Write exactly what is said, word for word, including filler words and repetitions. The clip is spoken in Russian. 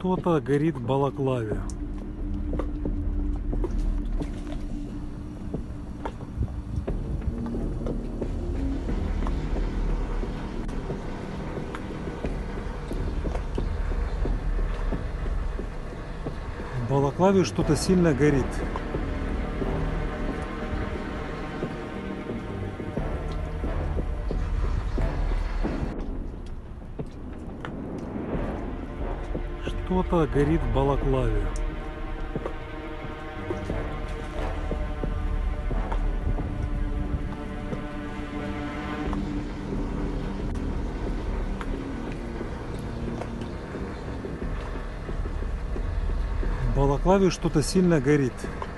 Что-то горит в Балаклаве. В Балаклаве что-то сильно горит. Что-то горит в Балаклаве. В Балаклаве что-то сильно горит.